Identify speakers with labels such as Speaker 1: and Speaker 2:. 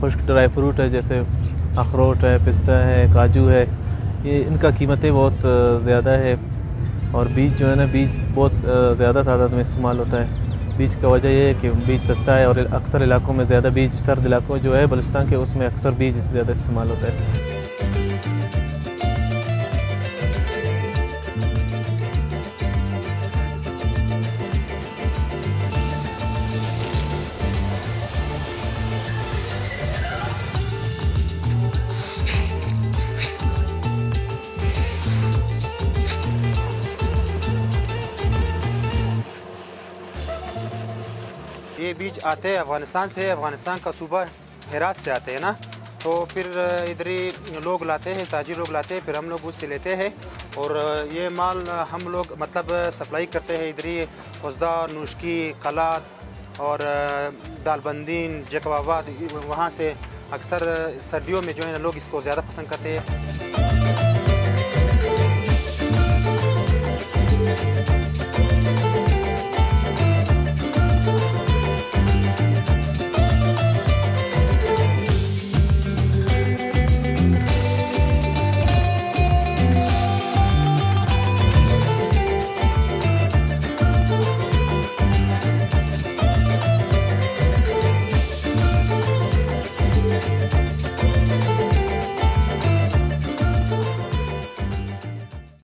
Speaker 1: خشک dry fruit ہے جیسے اخروٹ ہے، پستہ ہے، کاجو ہے، یہ ان کا قیمتیں بہت زیادہ ہے، اور بیج جو ہے نا بیج بہت زیادہ تعداد میں استعمال ہوتا ہے۔ بیج کا وجہ یہ ہے کہ بیج سستا ہے، اور اکثر علاقوں میں زیادہ بیج، سرد علاقوں جو ہے بلوچستان کے، اس میں اکثر بیج زیادہ استعمال ہوتا ہے۔
Speaker 2: یہ بیج آتے ہیں افغانستان سے، افغانستان کا صوبہ ہرات سے آتے ہیں نا، تو پھر ادھر ہی لوگ لاتے ہیں، تاجر لوگ لاتے ہیں، پھر ہم لوگ اس سے لیتے ہیں، اور یہ مال ہم لوگ مطلب سپلائی کرتے ہیں ادھر ہی خزدہ، نوشکی، کلات اور دال بندین، جیکب آباد، وہاں سے اکثر سردیوں میں جو ہے لوگ اس کو زیادہ پسند کرتے ہیں۔